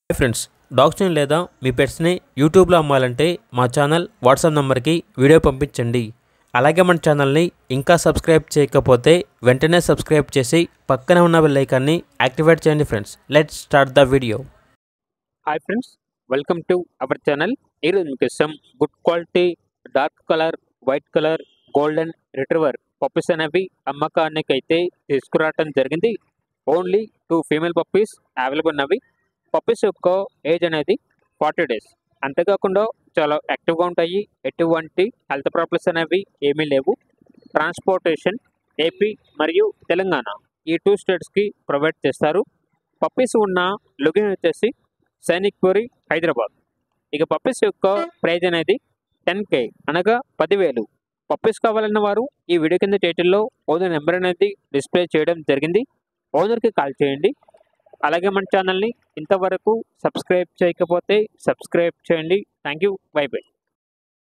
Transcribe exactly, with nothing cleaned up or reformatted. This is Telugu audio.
హాయ్ ఫ్రెండ్స్, డాగ్స్ని లేదా మీ పెట్స్ని యూట్యూబ్లో అమ్మాలంటే మా ఛానల్ వాట్సాప్ నెంబర్కి వీడియో పంపించండి. అలాగే మన ఛానల్ని ఇంకా సబ్స్క్రైబ్ చేయకపోతే వెంటనే సబ్స్క్రైబ్ చేసి పక్కనే ఉన్న బెల్ ఐకాన్ని యాక్టివేట్ చేయండి. Friends, let's start the video. Hi friends, welcome to our channel. ఈరోజు మీకోసం good quality dark colour, white colour, golden retriever puppies అనేవి అమ్మకానికి అయితే తీసుకురావడం జరిగింది. Only two female puppies available ఉన్నవి. పప్పీస్ యొక్క ఏజ్ అనేది ఫార్టీ డేస్. అంతేకాకుండా చాలా యాక్టివ్గా ఉంటాయి. ఎటువంటి హెల్త్ ప్రాబ్లమ్స్ అనేవి ఏమీ లేవు. ట్రాన్స్పోర్టేషన్ ఏపీ మరియు తెలంగాణ ఈ టూ స్టేట్స్కి ప్రొవైడ్ చేస్తారు. పప్పీస్ ఉన్న లొకేషన్ వచ్చేసి సైనిక్పురి, హైదరాబాద్. ఇక పప్పీస్ యొక్క ప్రైజ్ అనేది టెన్ కే అనగా పదివేలు. పప్పీస్ కావాలన్న వారు ఈ వీడియో కింద టైటిల్లో ఓనర్ నెంబర్ అనేది డిస్ప్లే చేయడం జరిగింది. ఓనర్కి కాల్ చేయండి. అలాగే మన ఛానల్ని ఇంతవరకు సబ్స్క్రైబ్ చేయకపోతే సబ్స్క్రైబ్ చేయండి. Thank you. Bye by.